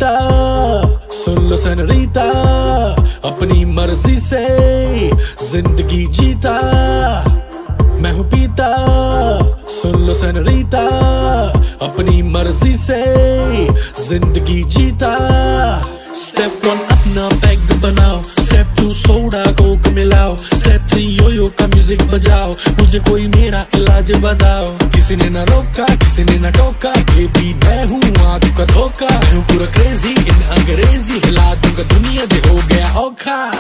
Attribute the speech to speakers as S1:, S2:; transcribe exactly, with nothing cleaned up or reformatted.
S1: पीता, सुन लो सेनोरीता, अपनी मर्जी से जिंदगी जीता। मैं हूँ पीता, सुन लो सेनोरीता, अपनी मर्जी से जिंदगी जीता। स्टेप वन अपना पैग बनाओ, स्टेप टू सोडा कोक मिलाओ, स्टेप थ्री योयो का म्यूजिक बजाओ, मुझे कोई मेरा इलाज बताओ। किसी ने ना रोका, किसी ने ना टोका, बेबी मैं हूँ आंखों का धोखा। मैं हूँ पूरा क्रेजी इन अंग्रेजी, हिला दूंगा दुनिया जो हो गया औखा।